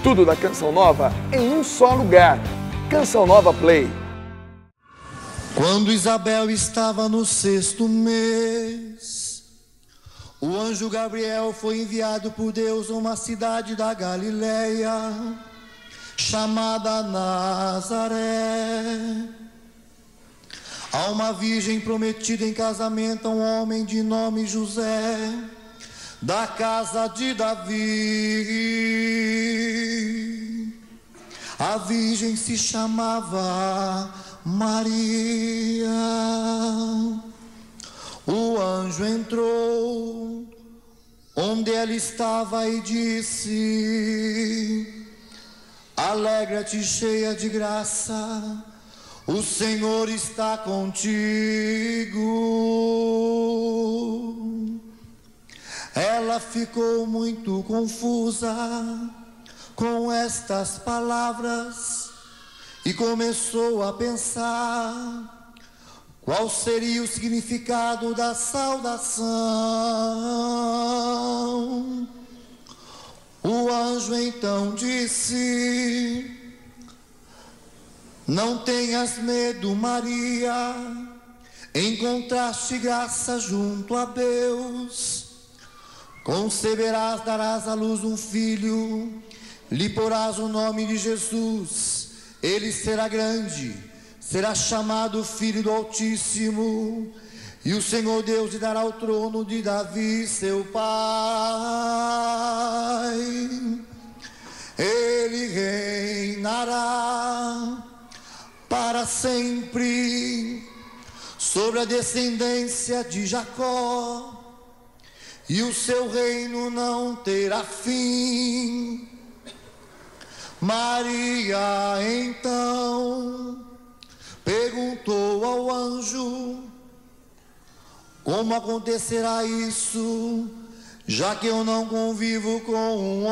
Tudo da Canção Nova em um só lugar. Canção Nova Play. Quando Isabel estava no 6º mês, o anjo Gabriel foi enviado por Deus a uma cidade da Galileia, chamada Nazaré, a uma virgem prometida em casamento a um homem de nome José, da casa de Davi. A virgem se chamava Maria. O anjo entrou onde ela estava e disse: alegra-te, cheia de graça, o Senhor está contigo. Ela ficou muito confusa com estas palavras e começou a pensar qual seria o significado da saudação. O anjo então disse: não tenhas medo, Maria, encontraste graça junto a Deus. Conceberás, darás à luz um filho, lhe porás o nome de Jesus. Ele será grande, será chamado Filho do Altíssimo, e o Senhor Deus lhe dará o trono de Davi, seu pai. Ele reinará para sempre sobre a descendência de Jacó, e o seu reino não terá fim. Maria então perguntou ao anjo: como acontecerá isso, já que eu não convivo com um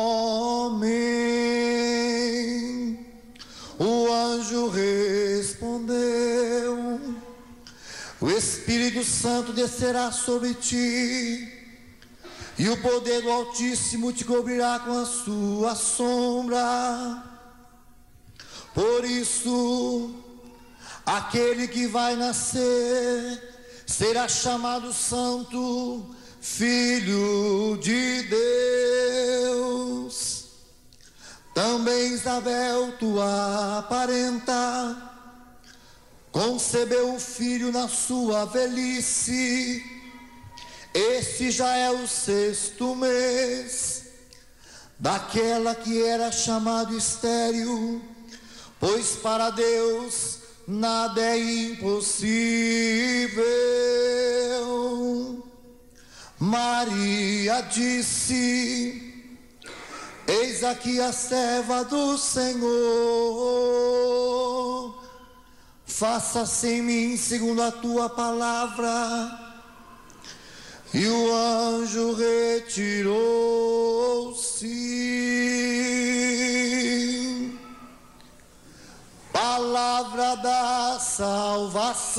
homem? O anjo respondeu: o Espírito Santo descerá sobre ti, e o poder do Altíssimo te cobrirá com a sua sombra. Por isso, aquele que vai nascer será chamado Santo, Filho de Deus. Também Isabel, tua parenta, concebeu um filho na sua velhice. Este já é o 6º mês daquela que era chamado estéril, pois para Deus nada é impossível. Maria disse: eis aqui a serva do Senhor, faça-se em mim segundo a tua palavra. E o anjo retirou-se. Palavra da salvação.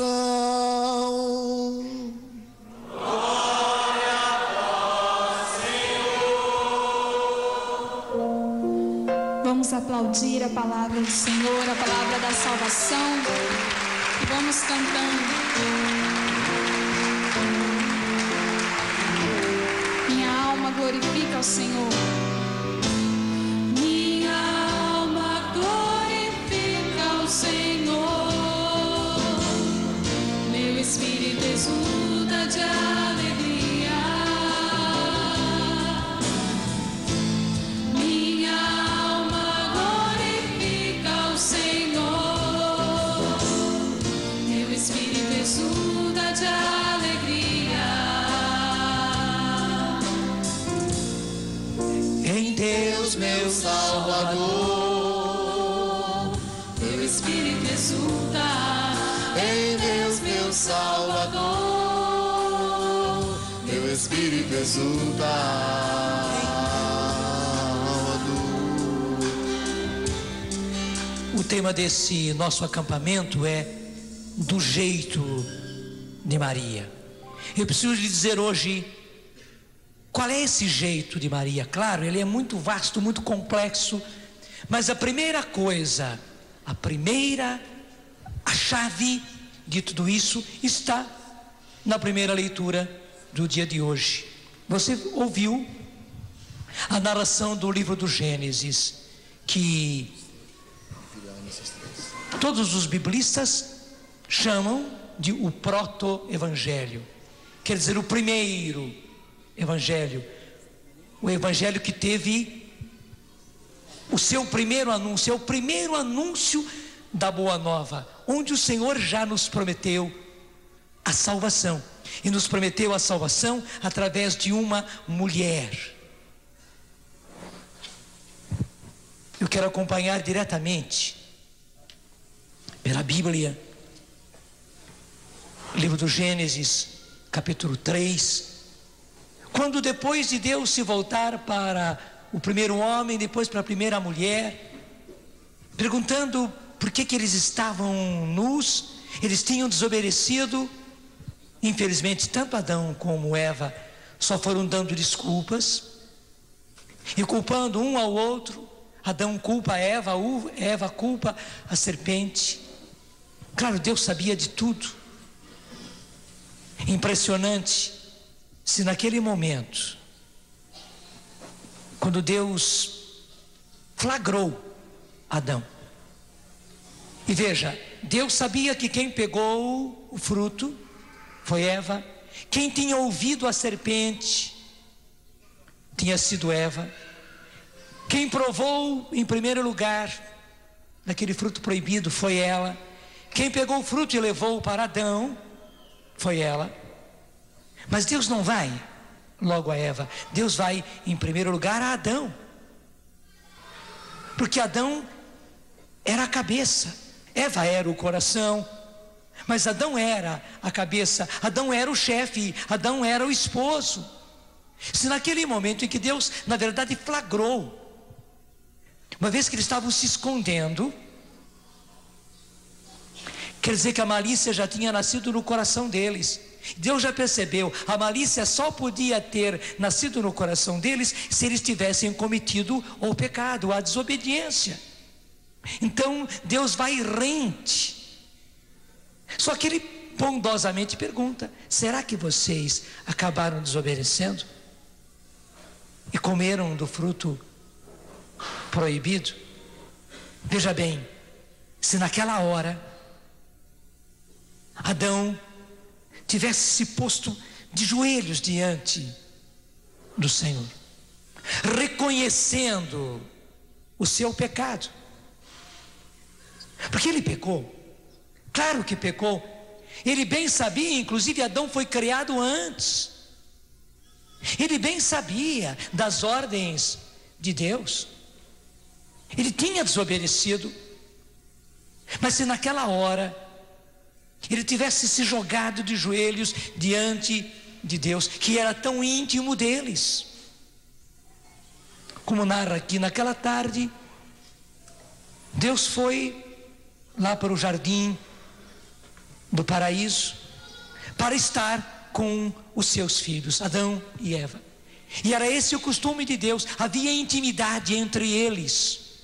Glória a Senhor. Vamos aplaudir a palavra do Senhor, a palavra da salvação, e vamos cantando. Glorifica o Senhor. Minha alma glorifica o Senhor, meu espírito exulta de alegria. Minha alma glorifica o Senhor, meu espírito exulta de alegria. Deus, meu Salvador, meu espírito exulta. em Deus, meu Salvador, meu espírito exulta. O tema desse nosso acampamento é do jeito de Maria. Eu preciso lhe dizer hoje Qual é esse jeito de Maria? Claro, ele é muito vasto, muito complexo, mas a primeira coisa, a chave de tudo isso está na primeira leitura do dia de hoje. Você ouviu a narração do livro do Gênesis, que todos os biblistas chamam de o proto-evangelho, quer dizer, o primeiro evangelho, o evangelho que teve o seu primeiro anúncio, é o primeiro anúncio da Boa Nova, onde o Senhor já nos prometeu a salvação, e nos prometeu a salvação através de uma mulher. Eu quero acompanhar diretamente pela Bíblia, livro do Gênesis, capítulo 3, quando depois de Deus se voltar para o primeiro homem, depois para a primeira mulher, perguntando por que eles estavam nus, eles tinham desobedecido. Infelizmente, tanto Adão como Eva só foram dando desculpas e culpando um ao outro. Adão culpa a Eva, Eva culpa a serpente. Claro, Deus sabia de tudo. Impressionante se naquele momento, quando Deus flagrou Adão, e veja, Deus sabia que quem pegou o fruto foi Eva, quem tinha ouvido a serpente tinha sido Eva, quem provou em primeiro lugar daquele fruto proibido foi ela, quem pegou o fruto e levou para Adão foi ela. Mas Deus não vai logo a Eva, Deus vai em primeiro lugar a Adão, porque Adão era a cabeça, Eva era o coração, mas Adão era a cabeça, Adão era o chefe, Adão era o esposo. Se naquele momento em que Deus, na verdade, flagrou, uma vez que eles estavam se escondendo, quer dizer que a malícia já tinha nascido no coração deles. Deus já percebeu, a malícia só podia ter nascido no coração deles se eles tivessem cometido o pecado, a desobediência. Então Deus vai rente. Só que ele bondosamente pergunta: será que vocês acabaram desobedecendo e comeram do fruto proibido? Veja bem, se naquela hora Adão tivesse se posto de joelhos diante do Senhor, reconhecendo o seu pecado, porque ele pecou, claro que pecou, ele bem sabia, inclusive Adão foi criado antes, ele bem sabia das ordens de Deus, ele tinha desobedecido, mas se naquela hora ele tivesse se jogado de joelhos diante de Deus, que era tão íntimo deles, como narra aqui, naquela tarde Deus foi lá para o jardim do paraíso para estar com os seus filhos, Adão e Eva, e era esse o costume de Deus, havia intimidade entre eles,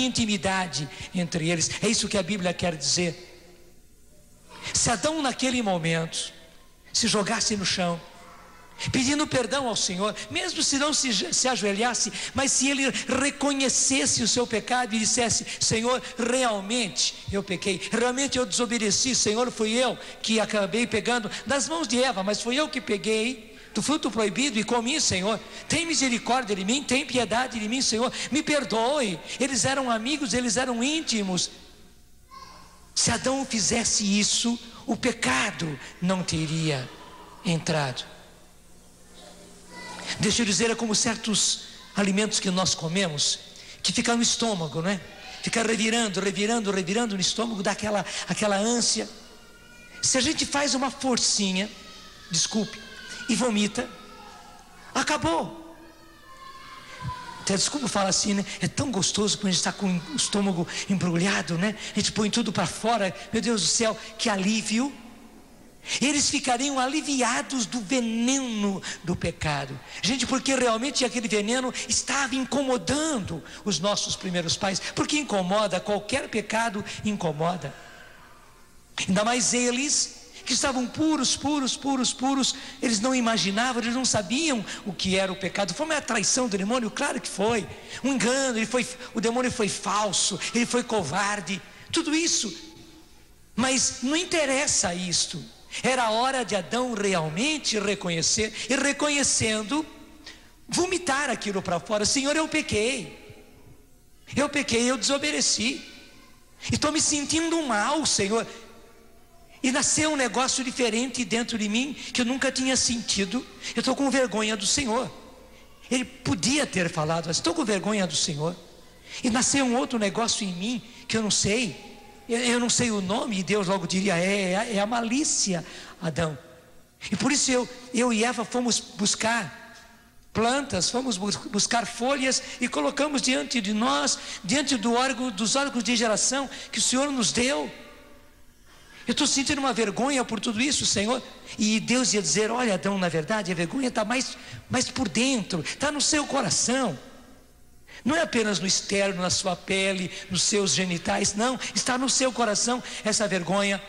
é isso que a Bíblia quer dizer. Se Adão naquele momento se jogasse no chão, pedindo perdão ao Senhor, mesmo se não se ajoelhasse, mas se ele reconhecesse o seu pecado e dissesse: Senhor, realmente eu pequei, realmente eu desobedeci, Senhor, fui eu que acabei pegando das mãos de Eva, mas fui eu que peguei do fruto proibido e comi, Senhor, tem misericórdia de mim, tem piedade de mim, Senhor, me perdoe. Eles eram amigos, eles eram íntimos. Se Adão fizesse isso, o pecado não teria entrado. Deixa eu dizer, é como certos alimentos que nós comemos, que ficam no estômago, não é? Fica revirando no estômago, dá aquela ânsia. Se a gente faz uma forcinha, desculpe, e vomita, acabou. Até desculpa falar assim, né? É tão gostoso quando a gente está com o estômago embrulhado, né? A gente põe tudo para fora, meu Deus do céu, que alívio. Eles ficariam aliviados do veneno do pecado. Gente, porque realmente aquele veneno estava incomodando os nossos primeiros pais. Porque incomoda, qualquer pecado incomoda. Ainda mais eles, que estavam puros, eles não imaginavam, eles não sabiam o que era o pecado. Foi uma traição do demônio? Claro que foi. Um engano, o demônio foi falso, ele foi covarde, tudo isso. Mas não interessa isto. Era a hora de Adão realmente reconhecer, e reconhecendo, vomitar aquilo para fora. Senhor, eu pequei, eu desobedeci, e estou me sentindo mal, Senhor. E nasceu um negócio diferente dentro de mim, que eu nunca tinha sentido. Eu estou com vergonha do Senhor. Ele podia ter falado, mas estou com vergonha do Senhor. E nasceu um outro negócio em mim, que eu não sei. Eu não sei o nome, e Deus logo diria, é a malícia, Adão. E por isso eu e Eva fomos buscar plantas, fomos buscar folhas, e colocamos diante de nós, diante dos órgãos de geração que o Senhor nos deu. Eu estou sentindo uma vergonha por tudo isso, Senhor. E Deus ia dizer, olha, Adão, na verdade a vergonha está mais por dentro, está no seu coração. Não é apenas no externo, na sua pele, nos seus genitais, não, está no seu coração essa vergonha.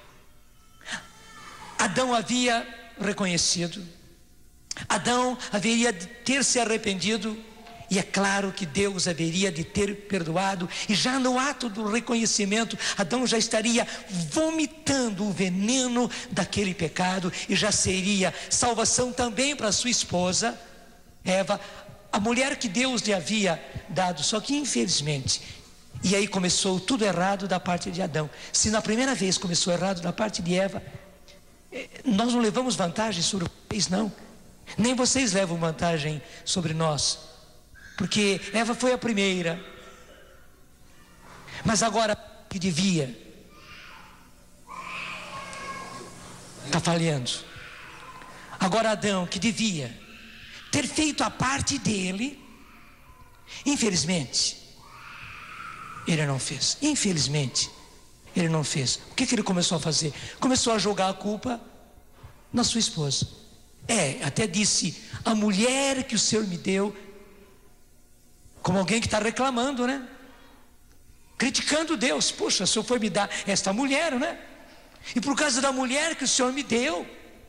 Adão havia reconhecido, Adão haveria de ter se arrependido, e é claro que Deus haveria de ter perdoado, e já no ato do reconhecimento, Adão já estaria vomitando o veneno daquele pecado, e já seria salvação também para sua esposa, Eva, a mulher que Deus lhe havia dado. Só que infelizmente, e aí começou tudo errado da parte de Adão. Se na primeira vez começou errado da parte de Eva, nós não levamos vantagem sobre vocês, não. Nem vocês levam vantagem sobre nós, porque Eva foi a primeira. Mas agora que devia, está falhando. Agora Adão, que devia ter feito a parte dele, infelizmente ele não fez. Infelizmente ele não fez. O que ele começou a fazer? Começou a jogar a culpa na sua esposa. Até disse, a mulher que o Senhor me deu, como alguém que está reclamando, né? Criticando Deus. Poxa, o Senhor foi me dar esta mulher, né? E por causa da mulher que o Senhor me deu,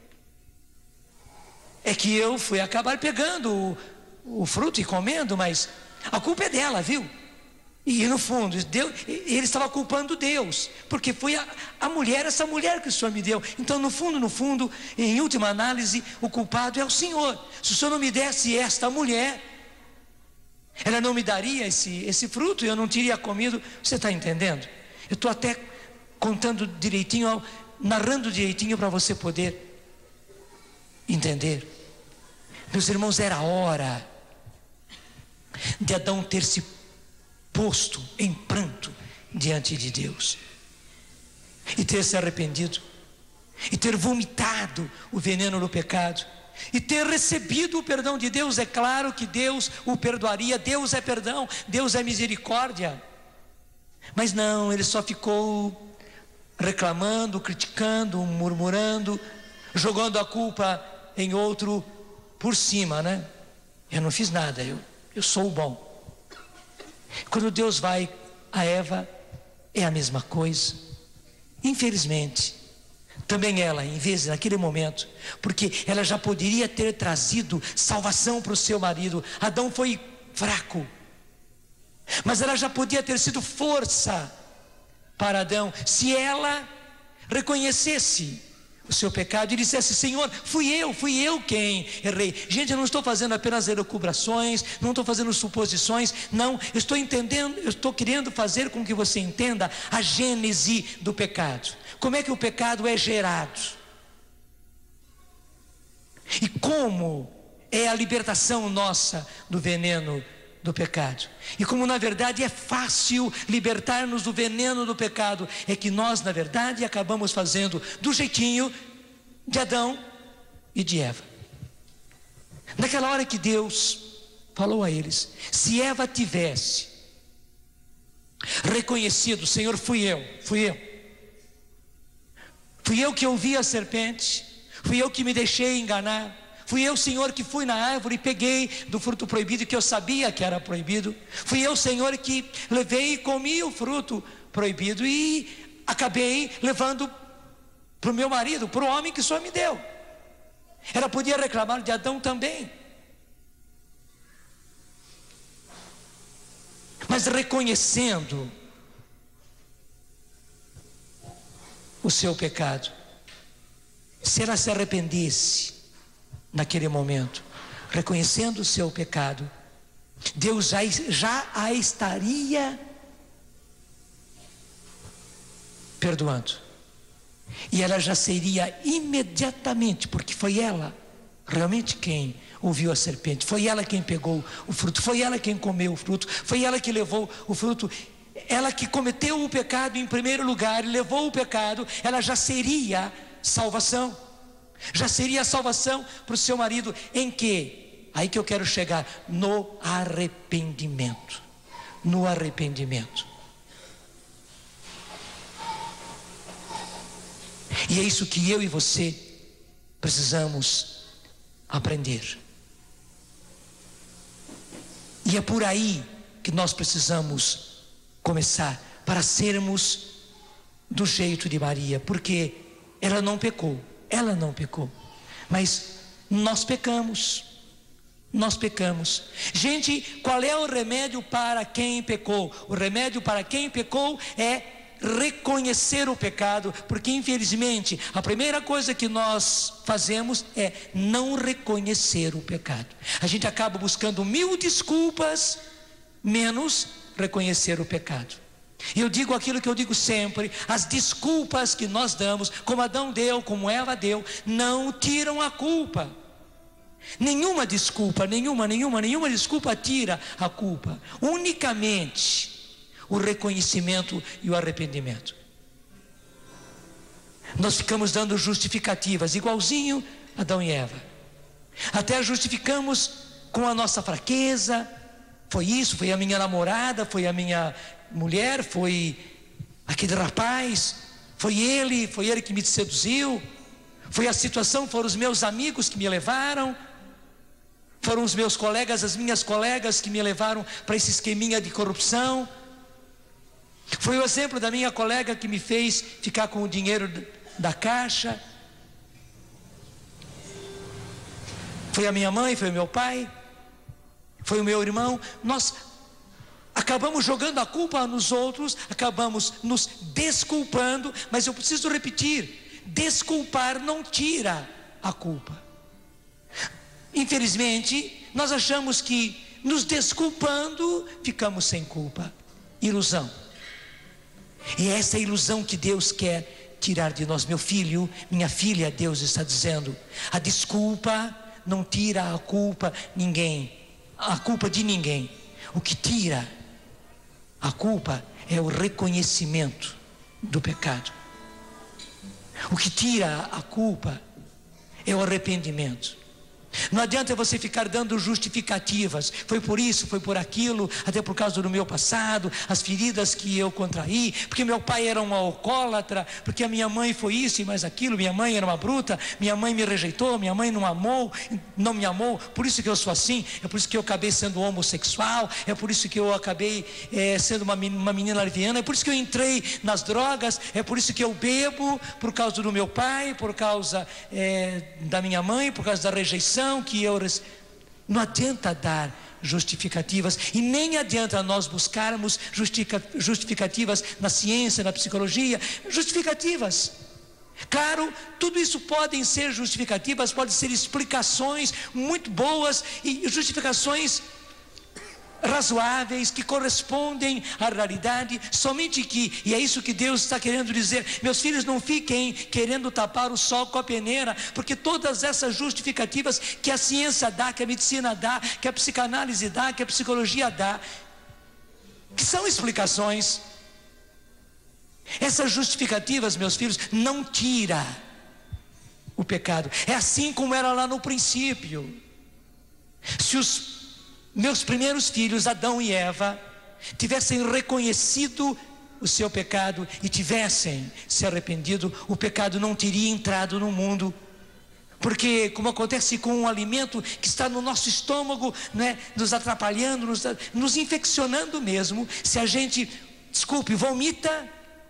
é que eu fui acabar pegando o fruto e comendo, mas a culpa é dela, viu? E no fundo, ele estava culpando Deus, porque foi a mulher, essa mulher que o Senhor me deu. Então no fundo, em última análise, o culpado é o Senhor. Se o Senhor não me desse esta mulher, ela não me daria esse fruto, e eu não teria comido. Você está entendendo? Eu estou até contando direitinho, narrando direitinho para você poder entender. Meus irmãos, era hora de Adão ter se posto em pranto diante de Deus, e ter se arrependido, e ter vomitado o veneno do pecado, e ter recebido o perdão de Deus. É claro que Deus o perdoaria. Deus é perdão, Deus é misericórdia. Mas não, ele só ficou reclamando, criticando, murmurando, jogando a culpa em outro por cima, né? Eu não fiz nada, eu sou o bom. Quando Deus vai a Eva, é a mesma coisa. Infelizmente, também ela, em vez naquele momento, porque ela já poderia ter trazido salvação para o seu marido. Adão foi fraco, mas ela já podia ter sido força para Adão, se ela reconhecesse o seu pecado e dissesse: Senhor, fui eu quem errei. Gente, eu não estou fazendo apenas elucubrações, não estou fazendo suposições, não, eu estou entendendo, eu estou querendo fazer com que você entenda a gênese do pecado. Como é que o pecado é gerado? E como é a libertação nossa do veneno do pecado? E como na verdade é fácil libertar-nos do veneno do pecado, é que nós na verdade acabamos fazendo do jeitinho de Adão e de Eva. Naquela hora que Deus falou a eles, se Eva tivesse reconhecido: Senhor, fui eu, Fui eu que ouvi a serpente, fui eu que me deixei enganar, fui eu, Senhor, que fui na árvore e peguei do fruto proibido, que eu sabia que era proibido. Fui eu, Senhor, que levei e comi o fruto proibido e acabei levando para o meu marido, para o homem que o Senhor me deu. Ela podia reclamar de Adão também, mas reconhecendo o seu pecado, se ela se arrependesse naquele momento, reconhecendo o seu pecado, Deus já a estaria perdoando, e ela já seria imediatamente, porque foi ela realmente quem ouviu a serpente, foi ela quem pegou o fruto, foi ela quem comeu o fruto, foi ela que levou o fruto, ela que cometeu o pecado em primeiro lugar e levou o pecado. Ela já seria salvação, já seria salvação para o seu marido. Em que? Aí que eu quero chegar, no arrependimento. No arrependimento. E é isso que eu e você precisamos aprender. E é por aí que nós precisamos começar, para sermos do jeito de Maria, porque ela não pecou, mas nós pecamos. Gente, qual é o remédio para quem pecou? O remédio para quem pecou é reconhecer o pecado, porque infelizmente a primeira coisa que nós fazemos é não reconhecer o pecado. A gente acaba buscando 1000 desculpas, menos reconhecer o pecado. E eu digo aquilo que eu digo sempre: as desculpas que nós damos, como Adão deu, como Eva deu, não tiram a culpa. Nenhuma desculpa tira a culpa. Unicamente o reconhecimento e o arrependimento. Nós ficamos dando justificativas, igualzinho Adão e Eva. Até justificamos com a nossa fraqueza. Foi isso, foi a minha namorada, foi a minha mulher, foi aquele rapaz, foi ele que me seduziu, foi a situação, foram os meus amigos que me levaram, foram os meus colegas, as minhas colegas que me levaram para esse esqueminha de corrupção. Foi o exemplo da minha colega que me fez ficar com o dinheiro da caixa. Foi a minha mãe, foi o meu pai, foi o meu irmão. Nós acabamos jogando a culpa nos outros, acabamos nos desculpando, mas eu preciso repetir: desculpar não tira a culpa. Infelizmente, nós achamos que nos desculpando ficamos sem culpa. Ilusão. E é essa ilusão que Deus quer tirar de nós. Meu filho, minha filha, Deus está dizendo: a desculpa não tira a culpa de ninguém. O que tira a culpa é o reconhecimento do pecado. O que tira a culpa é o arrependimento. Não adianta você ficar dando justificativas. Foi por isso, foi por aquilo, até por causa do meu passado, as feridas que eu contraí, porque meu pai era um alcoólatra, porque a minha mãe foi isso e mais aquilo, minha mãe era uma bruta, minha mãe me rejeitou, minha mãe não me amou, por isso que eu sou assim, é por isso que eu acabei sendo homossexual, é por isso que eu acabei sendo uma menina leviana, é por isso que eu entrei nas drogas, é por isso que eu bebo, por causa do meu pai, por causa da minha mãe, por causa da rejeição que eu... Não adianta dar justificativas, e nem adianta nós buscarmos justificativas na ciência, na psicologia, justificativas. Claro, tudo isso podem ser justificativas, podem ser explicações muito boas e justificações razoáveis, que correspondem à realidade, somente que, e é isso que Deus está querendo dizer: meus filhos, não fiquem querendo tapar o sol com a peneira, porque todas essas justificativas que a ciência dá, que a medicina dá, que a psicanálise dá, que a psicologia dá, que são explicações, essas justificativas, meus filhos, não tira o pecado. É assim como era lá no princípio. Se os meus primeiros filhos, Adão e Eva, tivessem reconhecido o seu pecado e tivessem se arrependido, o pecado não teria entrado no mundo. Porque, como acontece com um alimento que está no nosso estômago, né, nos atrapalhando, nos infeccionando mesmo, se a gente, vomita,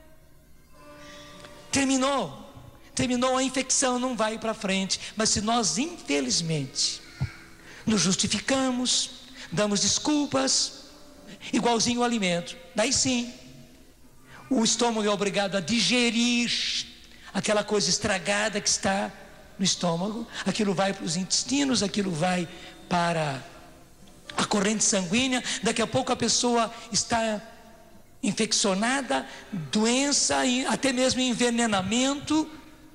terminou a infecção, não vai para frente. Mas se nós, infelizmente, nos justificamos, damos desculpas, igualzinho o alimento, daí sim, o estômago é obrigado a digerir aquela coisa estragada que está no estômago, aquilo vai para os intestinos, aquilo vai para a corrente sanguínea, daqui a pouco a pessoa está infeccionada, doença, até mesmo envenenamento.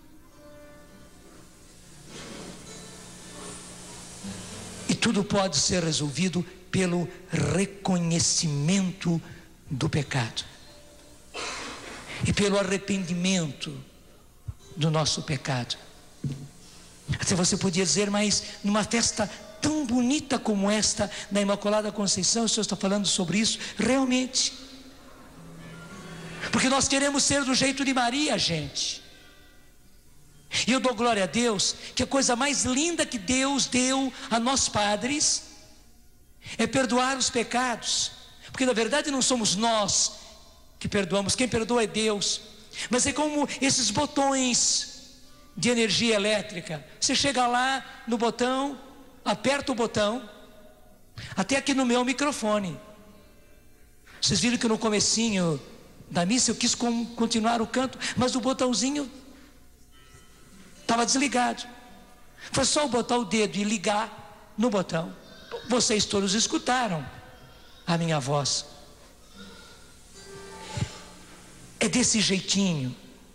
E tudo pode ser resolvido pelo reconhecimento do pecado e pelo arrependimento do nosso pecado. Até você podia dizer, mas numa festa tão bonita como esta da Imaculada Conceição, o senhor está falando sobre isso? Realmente, porque nós queremos ser do jeito de Maria, gente. E eu dou glória a Deus, que a coisa mais linda que Deus deu a nós padres é perdoar os pecados. Porque na verdade não somos nós que perdoamos, quem perdoa é Deus. Mas é como esses botões de energia elétrica. Você chega lá no botão, aperta o botão, até aqui no meu microfone. Vocês viram que no comecinho da missa eu quis continuar o canto, mas o botãozinho estava desligado. Foi só eu botar o dedo e ligar no botão. Vocês todos escutaram a minha voz. É desse jeitinho.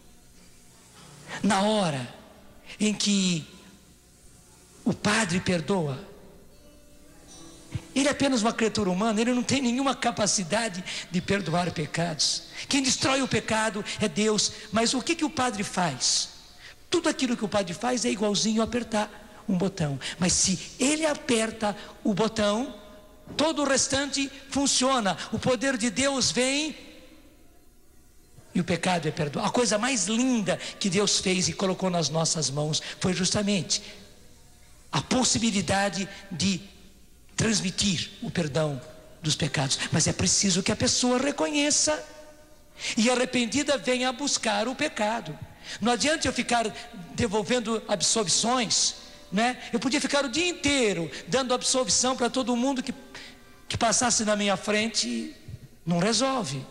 Na hora em que o padre perdoa, ele é apenas uma criatura humana, ele não tem nenhuma capacidade de perdoar pecados. Quem destrói o pecado é Deus. Mas o que o padre faz? Tudo aquilo que o padre faz é igualzinho a apertar um botão. Mas se ele aperta o botão, todo o restante funciona. O poder de Deus vem e o pecado é perdoado. A coisa mais linda que Deus fez e colocou nas nossas mãos foi justamente a possibilidade de transmitir o perdão dos pecados. Mas é preciso que a pessoa reconheça e arrependida venha buscar o pecado. Não adianta eu ficar devolvendo absolvições, né? Eu podia ficar o dia inteiro dando absolvição para todo mundo que passasse na minha frente. Não resolve.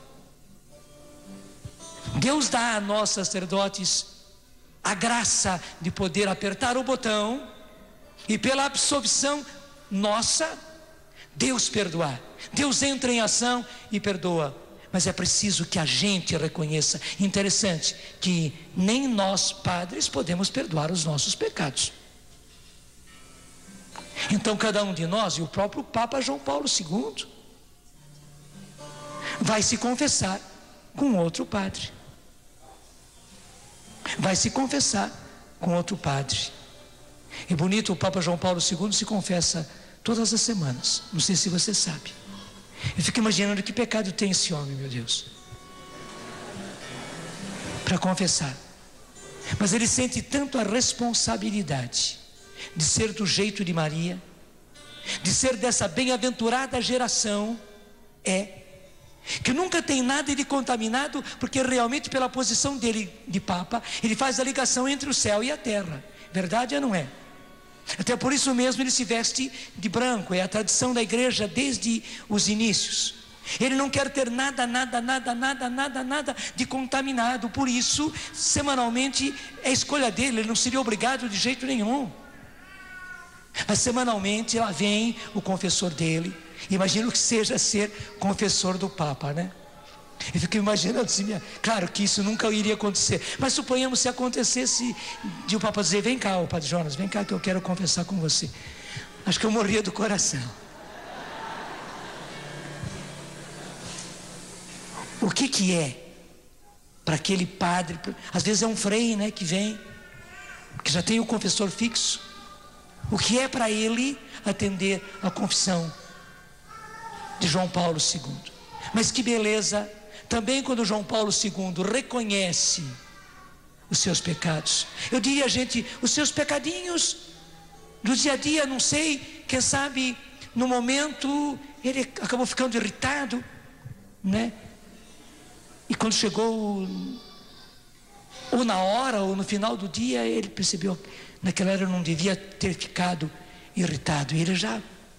Deus dá a nós sacerdotes a graça de poder apertar o botão e pela absolvição nossa, Deus perdoar. Deus entra em ação e perdoa. Mas é preciso que a gente reconheça. Interessante que nem nós padres podemos perdoar os nossos pecados. Então cada um de nós, e o próprio Papa João Paulo II, vai se confessar com outro padre. Vai se confessar com outro padre. E bonito, o Papa João Paulo II se confessa todas as semanas. Não sei se você sabe. Eu fico imaginando que pecado tem esse homem, meu Deus, para confessar. Mas ele sente tanto a responsabilidade de ser do jeito de Maria, de ser dessa bem-aventurada geração, que nunca tem nada de contaminado, porque realmente pela posição dele de Papa, ele faz a ligação entre o céu e a terra. Verdade ou não é? Até por isso mesmo ele se veste de branco. É a tradição da igreja desde os inícios. Ele não quer ter nada de contaminado. Por isso, semanalmente, é a escolha dele. Ele não seria obrigado de jeito nenhum. Mas semanalmente lá vem o confessor dele. Imagino que seja ser confessor do Papa, né? Eu fico imaginando assim, claro que isso nunca iria acontecer, mas suponhamos se acontecesse de o Papa dizer: vem cá, Padre Jonas, vem cá que eu quero confessar com você. Acho que eu morria do coração. O que é para aquele padre? Às vezes é um frei, né, que vem, que já tem o confessor fixo. O que é para ele atender a confissão de João Paulo II? Mas que beleza também quando João Paulo II reconhece os seus pecados, eu diria, gente, os seus pecadinhos do dia a dia, não sei, quem sabe no momento ele acabou ficando irritado, né? E quando chegou, ou na hora, ou no final do dia, ele percebeu, naquela hora eu não devia ter ficado irritado. E ele já,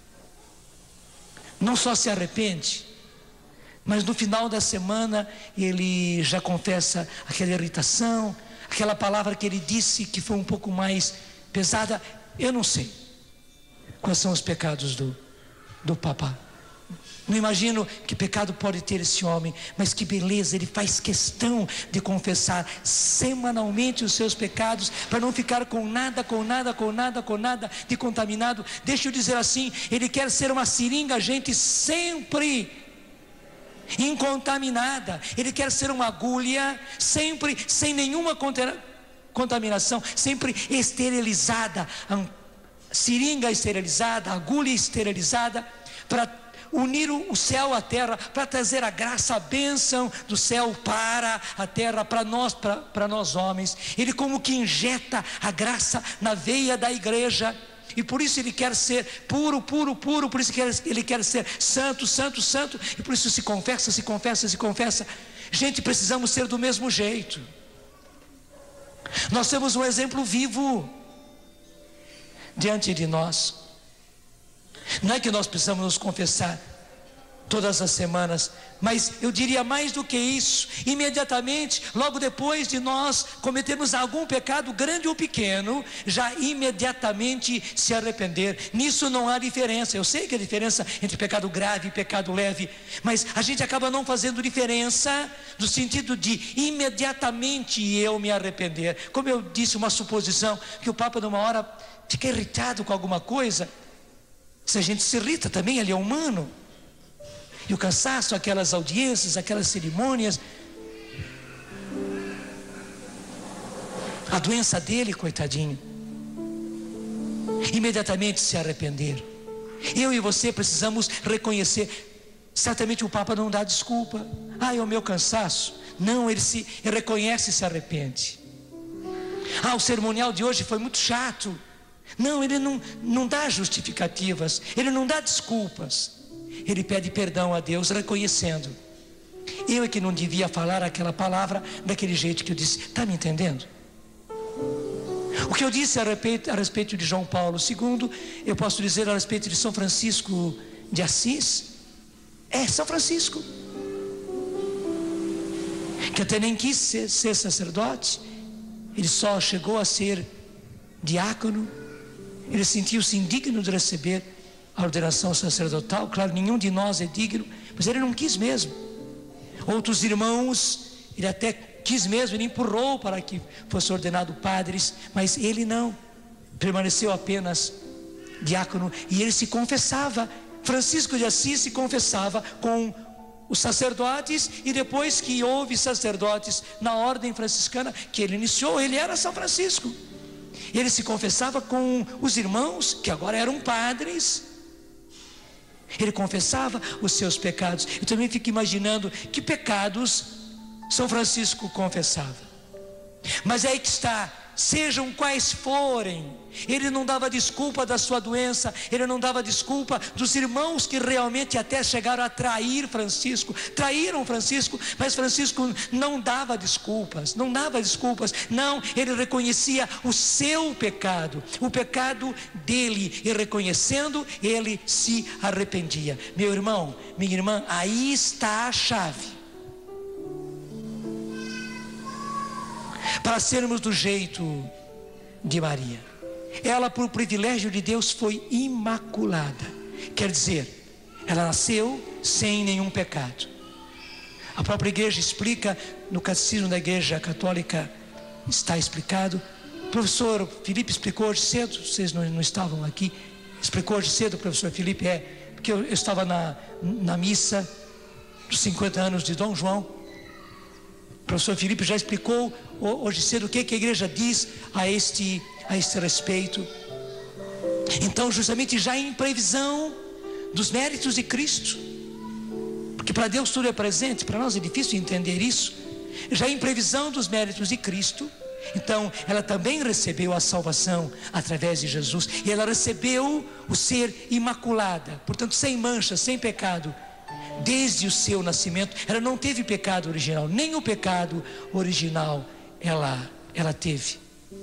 não só se arrepende, mas no final da semana, ele já confessa aquela irritação, aquela palavra que ele disse que foi um pouco mais pesada. Eu não sei quais são os pecados do Papa. Não imagino que pecado pode ter esse homem, mas que beleza, ele faz questão de confessar semanalmente os seus pecados, para não ficar com nada de contaminado. Deixa eu dizer assim, ele quer ser uma seringa, gente, sempre incontaminada. Ele quer ser uma agulha, sempre sem nenhuma contaminação, sempre esterilizada, seringa esterilizada, agulha esterilizada, para unir o céu à terra, para trazer a graça, a bênção do céu para a terra, para nós homens. Ele como que injeta a graça na veia da igreja, e por isso ele quer ser puro, por isso ele quer ser santo, e por isso se confessa. Gente, precisamos ser do mesmo jeito. Nós temos um exemplo vivo diante de nós. Não é que nós precisamos nos confessar todas as semanas, mas eu diria mais do que isso, imediatamente, logo depois de nós cometermos algum pecado grande ou pequeno, já imediatamente se arrepender. Nisso não há diferença. Eu sei que a diferença entre pecado grave e pecado leve, mas a gente acaba não fazendo diferença no sentido de imediatamente eu me arrepender. Como eu disse, uma suposição, que o Papa numa hora fica irritado com alguma coisa. Se a gente se irrita também, ele é humano. E o cansaço, aquelas audiências, aquelas cerimônias, a doença dele, coitadinho, imediatamente se arrepender. Eu e você precisamos reconhecer. Certamente o Papa não dá desculpa. É o meu cansaço. Não, ele reconhece e se arrepende. O cerimonial de hoje foi muito chato. Não, ele não dá justificativas, ele não dá desculpas. Ele pede perdão a Deus, reconhecendo: eu é que não devia falar aquela palavra daquele jeito que eu disse. Está me entendendo? O que eu disse a respeito de João Paulo II, eu posso dizer a respeito de São Francisco de Assis. São Francisco, que até nem quis ser sacerdote, ele só chegou a ser diácono. Ele sentiu-se indigno de receber a ordenação sacerdotal. Claro, nenhum de nós é digno, mas ele não quis mesmo. Outros irmãos, ele até quis mesmo, ele empurrou para que fosse ordenado padres, mas ele não, permaneceu apenas diácono. E ele se confessava. Francisco de Assis se confessava com os sacerdotes, e depois que houve sacerdotes na ordem franciscana que ele iniciou, ele era São Francisco. Ele se confessava com os irmãos, que agora eram padres. Ele confessava os seus pecados. Eu também fico imaginando que pecados São Francisco confessava. Mas é aí que está, sejam quais forem, ele não dava desculpa da sua doença, ele não dava desculpa dos irmãos que realmente até chegaram a traíram Francisco, mas Francisco não dava desculpas, não, ele reconhecia o seu pecado, o pecado dele, e reconhecendo, ele se arrependia. Meu irmão, minha irmã, aí está a chave para sermos do jeito de Maria. Ela, por privilégio de Deus, foi imaculada. Quer dizer, ela nasceu sem nenhum pecado. A própria igreja explica, no catecismo da igreja católica está explicado. O professor Felipe explicou hoje cedo, vocês não estavam aqui, explicou hoje cedo o professor Felipe, porque eu estava na missa dos 50 anos de Dom João. O professor Felipe já explicou hoje cedo o que a igreja diz a este respeito. Então, justamente já em previsão dos méritos de Cristo, porque que para Deus tudo é presente. Para nós é difícil entender isso. Já em previsão dos méritos de Cristo, então ela também recebeu a salvação através de Jesus, e ela recebeu o ser imaculada, portanto sem mancha, sem pecado, desde o seu nascimento. Ela não teve pecado original, nem o pecado original ela teve,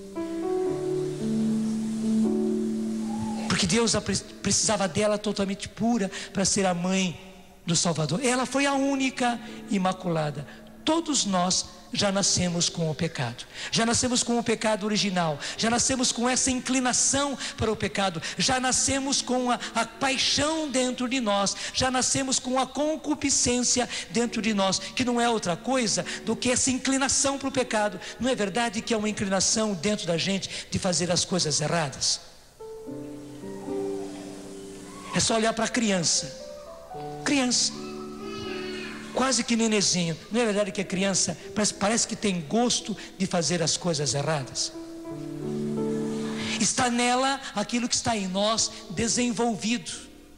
porque Deus precisava dela totalmente pura para ser a mãe do Salvador. Ela foi a única imaculada. Todos nós já nascemos com o pecado, já nascemos com o pecado original, já nascemos com essa inclinação para o pecado, já nascemos com a paixão dentro de nós, já nascemos com a concupiscência dentro de nós, que não é outra coisa do que essa inclinação para o pecado. Não é verdade que é uma inclinação dentro da gente de fazer as coisas erradas? É só olhar para a criança, quase que nenenzinho. Não é verdade que a criança parece que tem gosto de fazer as coisas erradas? Está nela aquilo que está em nós desenvolvido.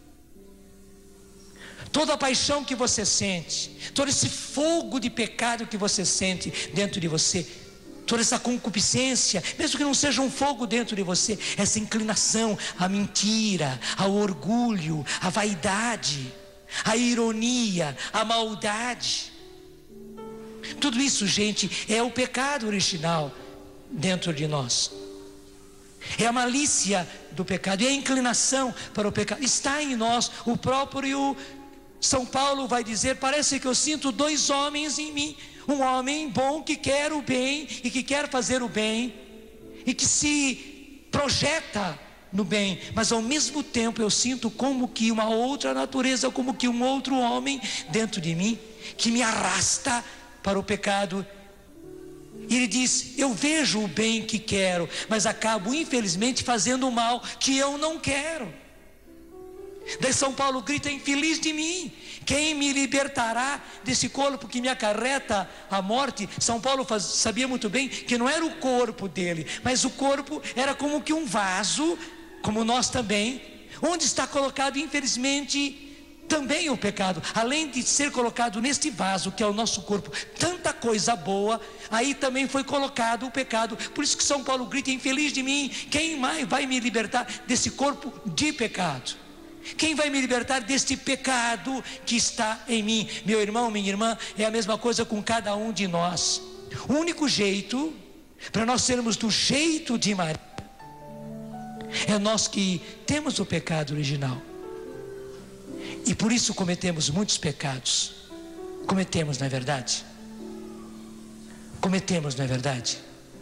Toda a paixão que você sente, todo esse fogo de pecado que você sente dentro de você, toda essa concupiscência, mesmo que não seja um fogo dentro de você, essa inclinação à mentira, ao orgulho, à vaidade, a ironia, a maldade, tudo isso, gente, é o pecado original dentro de nós. É a malícia do pecado, é a inclinação para o pecado, está em nós. O próprio São Paulo vai dizer: parece que eu sinto dois homens em mim, um homem bom que quer o bem e que quer fazer o bem e que se projeta no bem, mas ao mesmo tempo eu sinto como que uma outra natureza, como que um outro homem dentro de mim, que me arrasta para o pecado. E ele diz: eu vejo o bem que quero, mas acabo infelizmente fazendo o mal que eu não quero. Daí São Paulo grita: infeliz de mim, quem me libertará desse corpo que me acarreta a morte? São Paulo sabia muito bem que não era o corpo dele, mas o corpo era como que um vaso, como nós também, onde está colocado infelizmente também o pecado. Além de ser colocado neste vaso que é o nosso corpo tanta coisa boa, aí também foi colocado o pecado. Por isso que São Paulo grita: infeliz de mim, quem mais vai me libertar desse corpo de pecado? Quem vai me libertar deste pecado que está em mim? Meu irmão, minha irmã, é a mesma coisa com cada um de nós. O único jeito para nós sermos do jeito de Maria é nós que temos o pecado original, e por isso cometemos muitos pecados. Cometemos, não é verdade? Cometemos, não é verdade?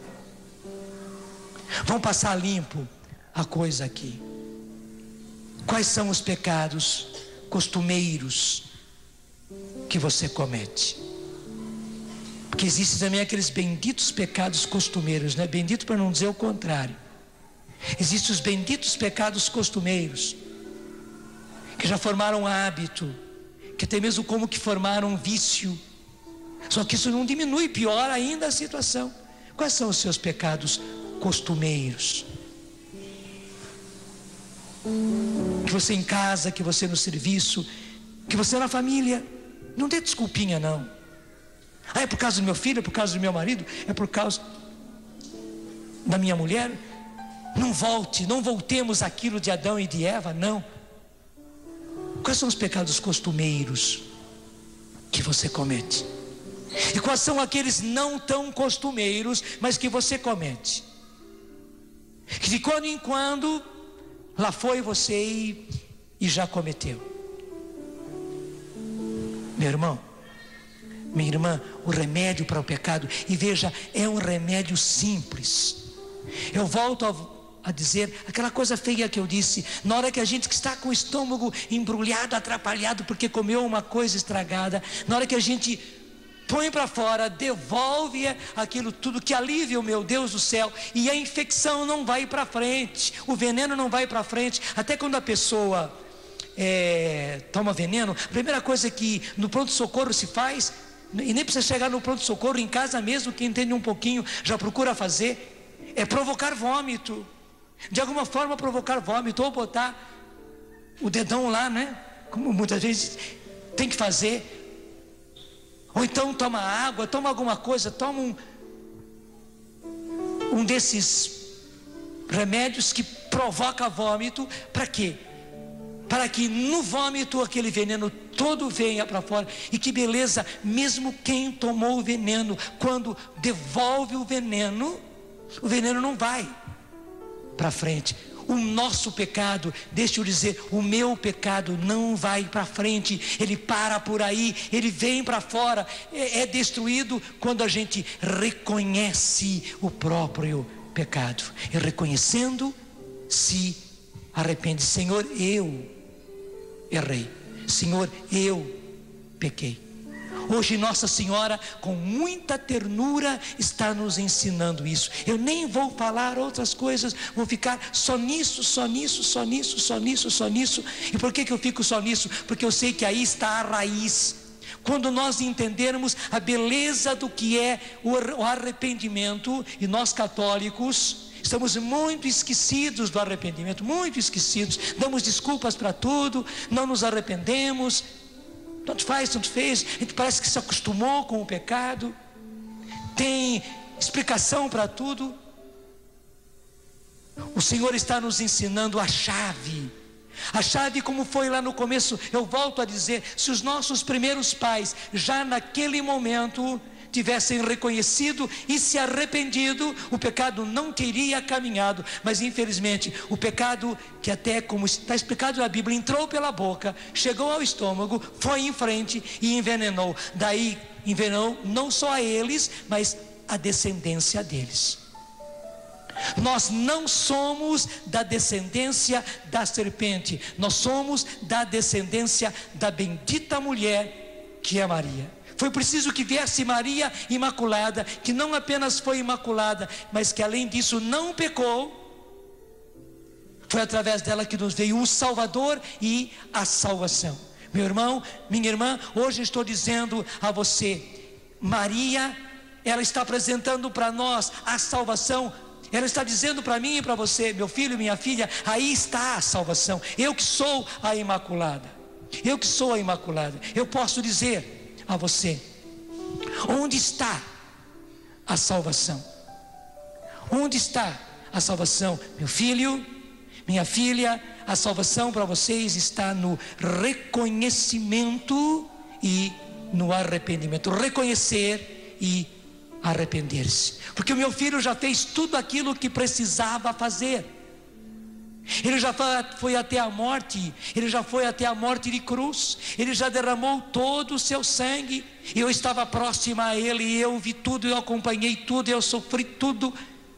Vamos passar limpo a coisa aqui. Quais são os pecados costumeiros que você comete? Porque existem também aqueles benditos pecados costumeiros, né? Bendito para não dizer o contrário. Existem os benditos pecados costumeiros, que já formaram hábito, que até mesmo como que formaram um vício. Só que isso não diminui, piora ainda a situação. Quais são os seus pecados costumeiros? Que você em casa, que você no serviço, que você na família. Não dê desculpinha não. É por causa do meu filho, é por causa do meu marido, é por causa da minha mulher. Não voltemos àquilo de Adão e de Eva, não. Quais são os pecados costumeiros que você comete? E quais são aqueles não tão costumeiros, mas que você comete? Que de quando em quando, lá foi você e já cometeu. Meu irmão, minha irmã, o remédio para o pecado, e veja, é um remédio simples. Eu volto a dizer aquela coisa feia que eu disse: na hora que a gente está com o estômago embrulhado, atrapalhado porque comeu uma coisa estragada, na hora que a gente põe para fora, devolve aquilo tudo, que alívia, o meu Deus do céu, e a infecção não vai para frente, o veneno não vai para frente. Até quando a pessoa toma veneno, a primeira coisa que no pronto-socorro se faz, e nem precisa chegar no pronto-socorro, em casa mesmo, quem entende um pouquinho já procura fazer, é provocar vômito. De alguma forma provocar vômito, ou botar o dedão lá, né? Como muitas vezes tem que fazer, Ou então toma água, toma alguma coisa, toma um desses remédios que provoca vômito. Para quê? Para que no vômito aquele veneno todo venha para fora. E que beleza, mesmo quem tomou o veneno, quando devolve o veneno não vai para frente. O nosso pecado, deixa eu dizer, o meu pecado não vai para frente, ele para por aí, ele vem para fora, é destruído quando a gente reconhece o próprio pecado. E reconhecendo, se arrepende. Senhor, eu errei. Senhor, eu pequei. Hoje Nossa Senhora, com muita ternura, está nos ensinando isso. Eu nem vou falar outras coisas, vou ficar só nisso, só nisso, só nisso, só nisso, só nisso. E por que eu fico só nisso? Porque eu sei que aí está a raiz. Quando nós entendermos a beleza do que é o arrependimento, e nós católicos estamos muito esquecidos do arrependimento, muito esquecidos, damos desculpas para tudo, não nos arrependemos, tanto faz, tanto fez, a gente parece que se acostumou com o pecado, tem explicação para tudo. O Senhor está nos ensinando a chave, como foi lá no começo. Eu volto a dizer, se os nossos primeiros pais, já naquele momento, tivessem reconhecido e se arrependido, o pecado não teria caminhado. Mas infelizmente o pecado, que até como está explicado na Bíblia, entrou pela boca, chegou ao estômago, foi em frente e envenenou. Daí envenenou não só a eles, mas a descendência deles. Nós não somos da descendência da serpente, nós somos da descendência da bendita mulher que é Maria. Foi preciso que viesse Maria Imaculada, que não apenas foi imaculada, mas que além disso não pecou. Foi através dela que nos veio o Salvador e a salvação. Meu irmão, minha irmã, hoje estou dizendo a você, Maria, ela está apresentando para nós a salvação. Ela está dizendo para mim e para você, meu filho, minha filha, aí está a salvação. Eu que sou a Imaculada, eu posso dizer a você, onde está a salvação? Onde está a salvação? Meu filho, minha filha, a salvação para vocês está no reconhecimento e no arrependimento. Reconhecer e arrepender-se. Porque o meu filho já fez tudo aquilo que precisava fazer. Ele já foi até a morte, ele já foi até a morte de cruz, ele já derramou todo o seu sangue. Eu estava próxima a ele, e eu vi tudo, eu acompanhei tudo, eu sofri tudo.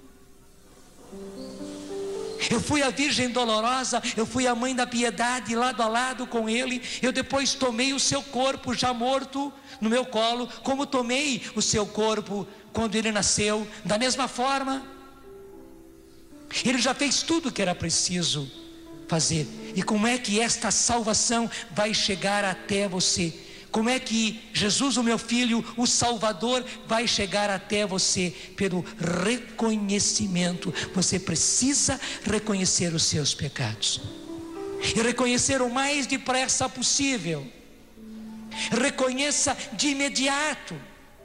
Eu fui a Virgem Dolorosa, eu fui a Mãe da Piedade, lado a lado com ele. Eu depois tomei o seu corpo já morto no meu colo, como tomei o seu corpo quando ele nasceu, da mesma forma. Ele já fez tudo o que era preciso fazer. E como é que esta salvação vai chegar até você? Como é que Jesus, o meu filho, o Salvador, vai chegar até você? Pelo reconhecimento. Você precisa reconhecer os seus pecados, e reconhecer o mais depressa possível. Reconheça de imediato.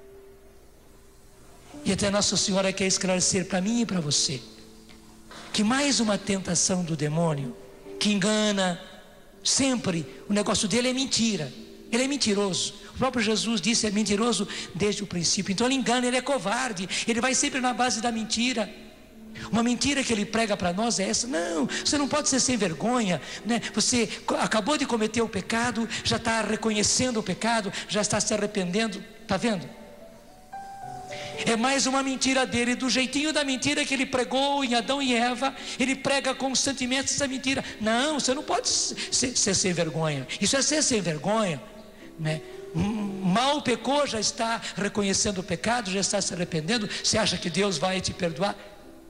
E até Nossa Senhora quer esclarecer para mim e para você que mais uma tentação do demônio, que engana sempre, o negócio dele é mentira, ele é mentiroso. O próprio Jesus disse, é mentiroso desde o princípio. Então ele engana, ele é covarde, ele vai sempre na base da mentira. Uma mentira que ele prega para nós é essa: não, você não pode ser sem vergonha, né? Você acabou de cometer o pecado, já está reconhecendo o pecado, já está se arrependendo. Está vendo? É mais uma mentira dele, do jeitinho da mentira que ele pregou em Adão e Eva. Ele prega constantemente essa mentira. Não, você não pode ser sem vergonha. Isso é ser sem vergonha, né? Mal pecou, já está reconhecendo o pecado, já está se arrependendo. Você acha que Deus vai te perdoar?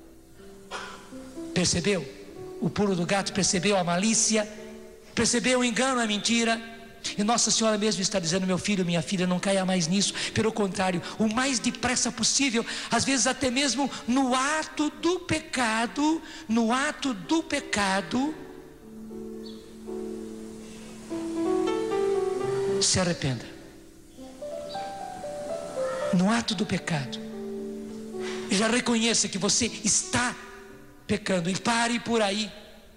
Percebeu o pulo do gato? Percebeu a malícia? Percebeu o engano, a mentira? E Nossa Senhora mesmo está dizendo: meu filho, minha filha, não caia mais nisso. Pelo contrário, o mais depressa possível, às vezes até mesmo no ato do pecado, se arrependa. no ato do pecado, e já reconheça que você está pecando, e pare por aí.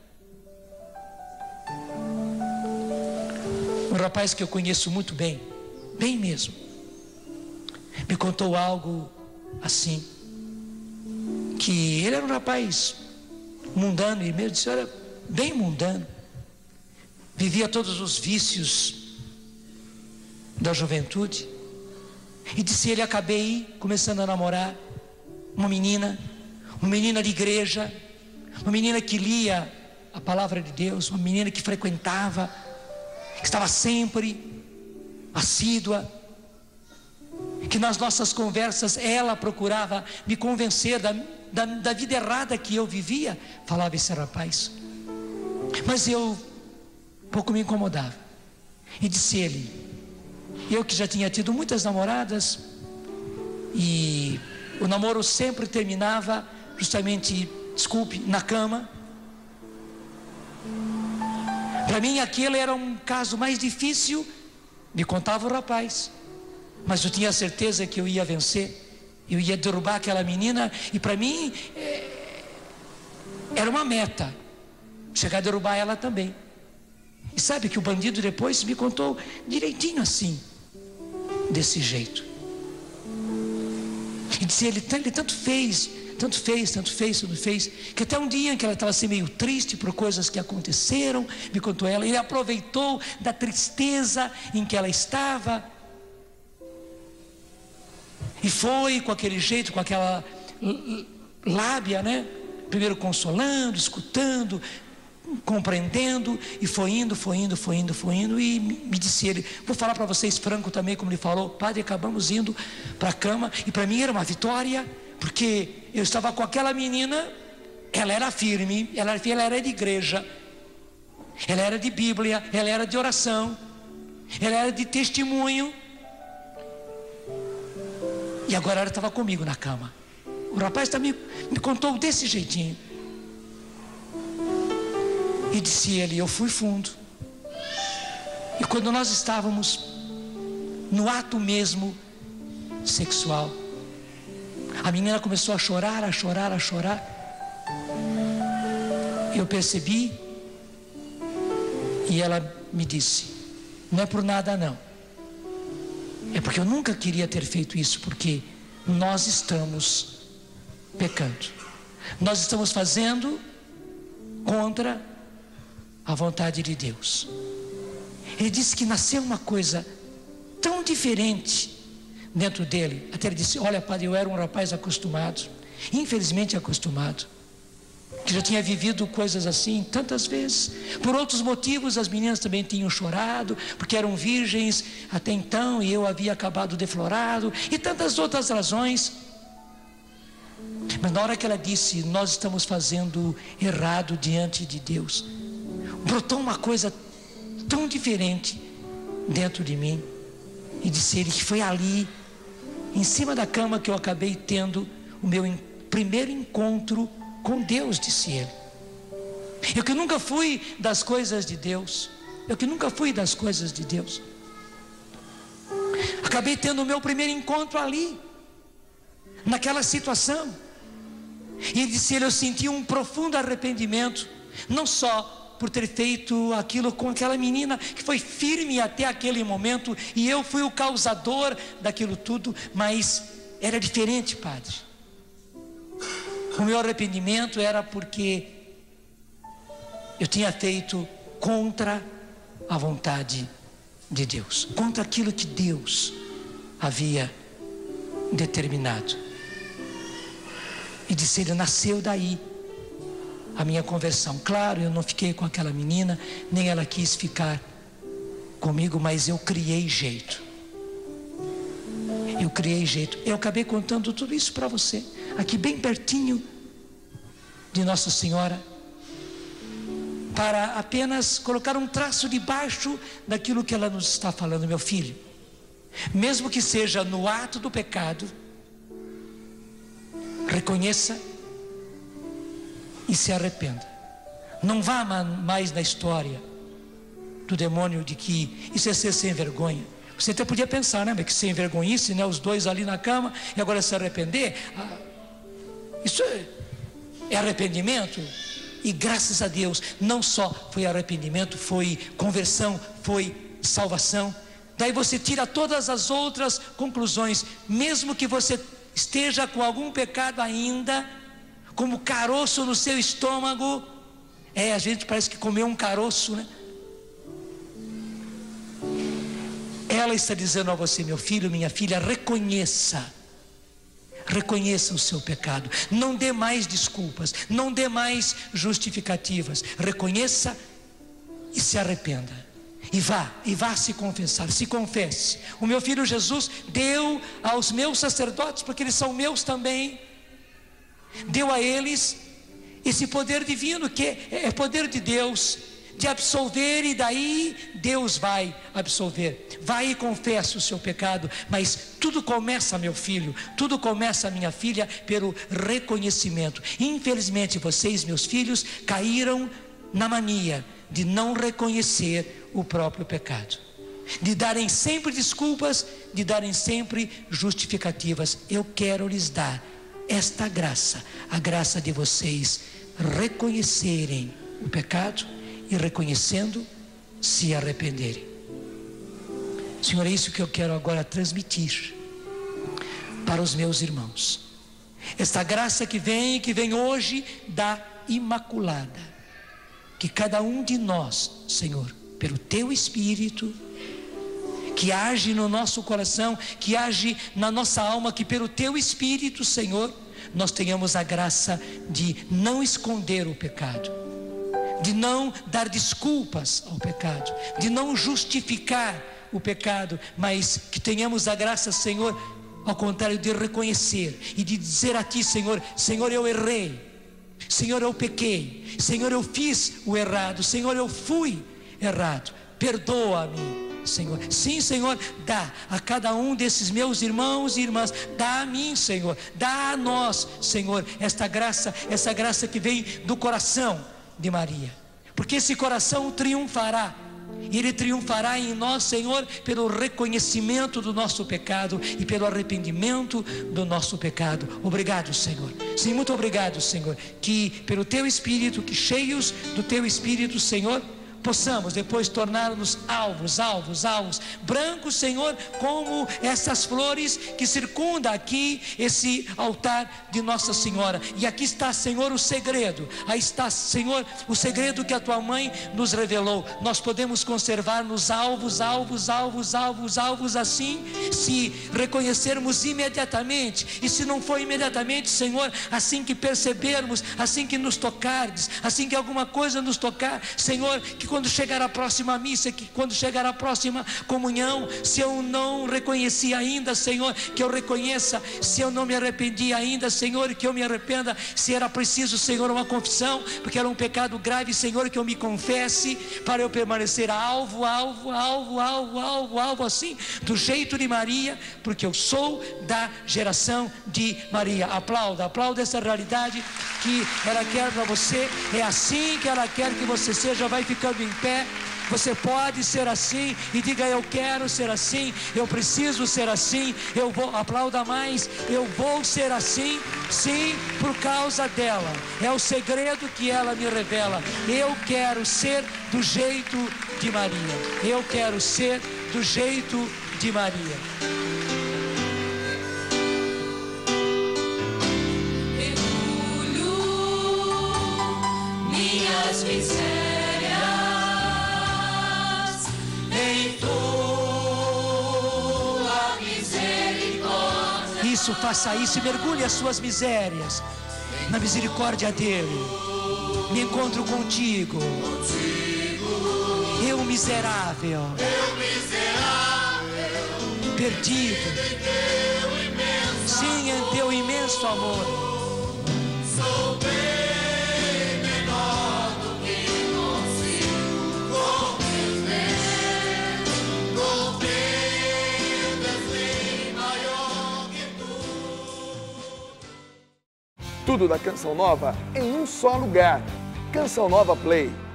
Um rapaz que eu conheço muito bem, bem mesmo, me contou algo assim, que ele era um rapaz mundano, e mesmo disse, era bem mundano, vivia todos os vícios da juventude, e disse ele, acabei começando a namorar uma menina de igreja, uma menina que lia a palavra de Deus, uma menina que frequentava, que estava sempre assídua, que nas nossas conversas ela procurava me convencer da vida errada que eu vivia, falava esse rapaz. Mas eu pouco me incomodava. E disse ele, eu que já tinha tido muitas namoradas, e o namoro sempre terminava justamente, desculpe, na cama. Para mim aquele era um caso mais difícil, me contava o rapaz, mas eu tinha certeza que eu ia vencer, eu ia derrubar aquela menina, e para mim era uma meta, chegar a derrubar ela também. E sabe que o bandido depois me contou direitinho assim, desse jeito. E disse ele tanto fez, que até um dia em que ela estava assim meio triste por coisas que aconteceram, me contou ela, ele aproveitou da tristeza em que ela estava, e foi com aquele jeito, com aquela lábia, né? Primeiro consolando, escutando, compreendendo, e foi indo, e me disse ele, vou falar para vocês franco também, como ele falou, padre, acabamos indo para a cama, e para mim era uma vitória, porque eu estava com aquela menina, ela era firme, ela era de igreja, ela era de Bíblia, ela era de oração, ela era de testemunho, e agora ela estava comigo na cama. O rapaz também me contou desse jeitinho. E disse ele, eu fui fundo. E quando nós estávamos no ato mesmo sexual, a menina começou a chorar. Eu percebi, e ela me disse, não é por nada não, é porque eu nunca queria ter feito isso, porque nós estamos pecando, nós estamos fazendo contra a vontade de Deus. Ele disse que nasceu uma coisa tão diferente dentro dele, até ele disse, olha padre, eu era um rapaz acostumado, infelizmente acostumado, que já tinha vivido coisas assim tantas vezes, por outros motivos. As meninas também tinham chorado, porque eram virgens até então, e eu havia acabado deflorado, e tantas outras razões. Mas na hora que ela disse, nós estamos fazendo errado diante de Deus, brotou uma coisa tão diferente dentro de mim. E disse ele que foi ali, em cima da cama, que eu acabei tendo o meu primeiro encontro com Deus, disse ele. Eu que nunca fui das coisas de Deus, acabei tendo o meu primeiro encontro ali, naquela situação. E ele disse ele, eu senti um profundo arrependimento, não só por ter feito aquilo com aquela menina que foi firme até aquele momento, e eu fui o causador daquilo tudo, mas era diferente, padre. O meu arrependimento era porque eu tinha feito contra a vontade de Deus, contra aquilo que Deus havia determinado. E disse ele, nasceu daí a minha conversão. Claro, eu não fiquei com aquela menina, nem ela quis ficar comigo, mas eu criei jeito. Eu acabei contando tudo isso para você, aqui bem pertinho de Nossa Senhora, para apenas colocar um traço debaixo daquilo que ela nos está falando. Meu filho, mesmo que seja no ato do pecado, reconheça e se arrependa. Não vá mais na história do demônio de que isso é ser sem vergonha. Você até podia pensar, né? Que sem vergonhice, né? Os dois ali na cama e agora se arrepender. Isso é arrependimento? E graças a Deus, não só foi arrependimento, foi conversão, foi salvação. Daí você tira todas as outras conclusões. Mesmo que você esteja com algum pecado ainda, como caroço no seu estômago. A gente parece que comeu um caroço, né? Ela está dizendo a você, meu filho, minha filha, reconheça o seu pecado, não dê mais desculpas, não dê mais justificativas, reconheça e se arrependa, e vá se confessar, se confesse. O meu filho Jesus deu aos meus sacerdotes, porque eles são meus também, deu a eles esse poder divino, que é poder de Deus, de absolver, e daí Deus vai absolver. Vai e confessa o seu pecado, mas tudo começa, meu filho, tudo começa, minha filha, pelo reconhecimento. Infelizmente vocês, meus filhos, caíram na mania de não reconhecer o próprio pecado, de darem sempre desculpas, de darem sempre justificativas. Eu quero lhes dar esta graça, a graça de vocês reconhecerem o pecado e, reconhecendo, se arrependerem. Senhor, é isso que eu quero agora transmitir para os meus irmãos. Esta graça que vem hoje da Imaculada, que cada um de nós, Senhor, pelo Teu Espírito, que age no nosso coração, que age na nossa alma, que pelo Teu Espírito, Senhor, nós tenhamos a graça de não esconder o pecado, de não dar desculpas ao pecado, de não justificar o pecado, mas que tenhamos a graça, Senhor, ao contrário, de reconhecer e de dizer a Ti, Senhor, Senhor, eu errei, Senhor, eu pequei, Senhor, eu fiz o errado, Senhor, eu fui errado, perdoa-me, Senhor. Sim, Senhor, dá a cada um desses meus irmãos e irmãs, dá a mim, Senhor, dá a nós, Senhor, esta graça, essa graça que vem do coração de Maria, porque esse coração triunfará, e ele triunfará em nós, Senhor, pelo reconhecimento do nosso pecado e pelo arrependimento do nosso pecado. Obrigado, Senhor. Sim, muito obrigado, Senhor, que pelo Teu Espírito, que cheios do Teu Espírito, Senhor, possamos depois tornar-nos alvos, brancos, Senhor, como essas flores que circundam aqui esse altar de Nossa Senhora. E aqui está, Senhor, o segredo. Aí está, Senhor, o segredo que a Tua mãe nos revelou. Nós podemos conservar-nos alvos assim, se reconhecermos imediatamente. E se não for imediatamente, Senhor, assim que percebermos, assim que nos tocardes, assim que alguma coisa nos tocar, Senhor, que quando chegar a próxima missa, que quando chegar a próxima comunhão, se eu não reconheci ainda, Senhor, que eu reconheça. Se eu não me arrependi ainda, Senhor, que eu me arrependa. Se era preciso, Senhor, uma confissão, porque era um pecado grave, Senhor, que eu me confesse, para eu permanecer alvo assim, do jeito de Maria, porque eu sou da geração de Maria. Aplauda essa realidade que ela quer para você. É assim que ela quer que você seja. Vai ficando em pé. Você pode ser assim e diga: eu quero ser assim, eu preciso ser assim, eu vou, aplauda mais, eu vou ser assim, sim, por causa dela. É o segredo que ela me revela. Eu quero ser do jeito de Maria. Eu quero ser do jeito de Maria. Mergulho minhas misérias em Tua misericórdia. Isso, faça isso e mergulhe as suas misérias na misericórdia dele. Me encontro contigo, eu miserável, perdido, sim, em Teu imenso amor. Sou bem menor do que consigo compreender. Compreendes bem maior que Tudo da Canção Nova em um só lugar. Canção Nova Play.